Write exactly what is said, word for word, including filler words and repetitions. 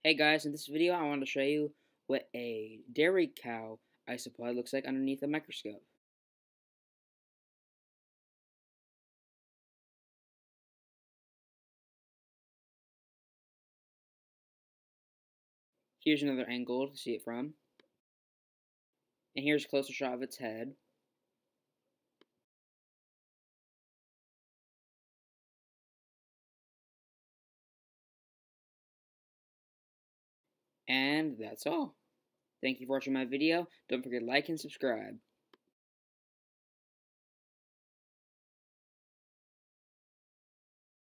Hey guys, in this video I want to show you what a dairy cow isopod looks like underneath a microscope. Here's another angle to see it from. And here's a closer shot of its head. And that's all. Thank you for watching my video. Don't forget to like and subscribe.